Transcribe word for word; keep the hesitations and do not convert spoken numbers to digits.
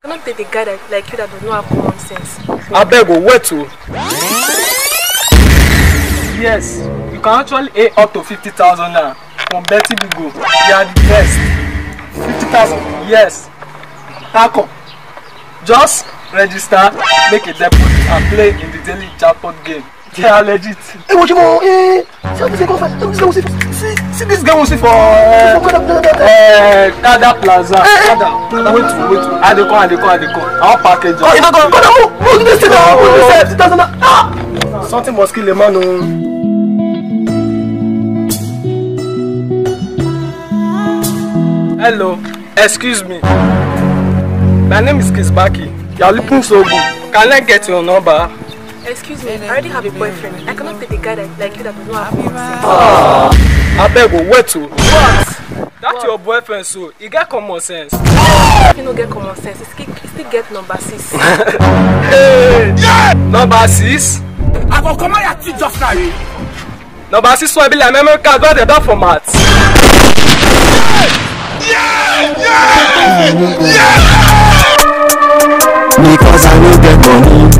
I cannot date a guy that, like you that does not have common sense. I beg you, where to? Yes, you can actually pay up to fifty thousand now from Betty Bigo. You are the best. fifty thousand? Yes. Taco. Just register, make a deposit, and play in the daily jackpot game. They are legit. Hey, what you want? Hey, see, see this guy will see for uh, uh, Kada Plaza. Kada. Wait, wait, I dey come, I dey come, I dey come. Our package. Oh, you don't go, go now. Go this thing now. Go this fifty thousand. Ah, something must kill a man. Hello, excuse me. My name is Kingzbanky. You are looking so good. Can I get your number? Excuse me, I already have a boyfriend. I cannot date a guy that, like you that does not have common sense. Ah, I beg you, where to? What? That's your boyfriend, so he get common sense. If you don't get common sense, he still, he still get number six. Hey, yeah! Number six? I go come out your just now. Number six will be like memory card where they don't format. Yeah! Yeah! Yeah! Because I will get money.